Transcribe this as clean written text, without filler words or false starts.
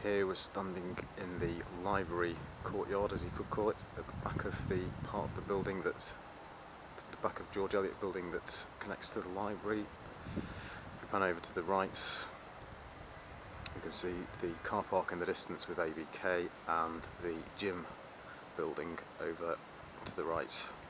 Here we're standing in the library courtyard, as you could call it, at the back of the part of the building that's the back of George Eliot Building that connects to the library. If we pan over to the right, you can see the car park in the distance with ABK and the gym building over to the right.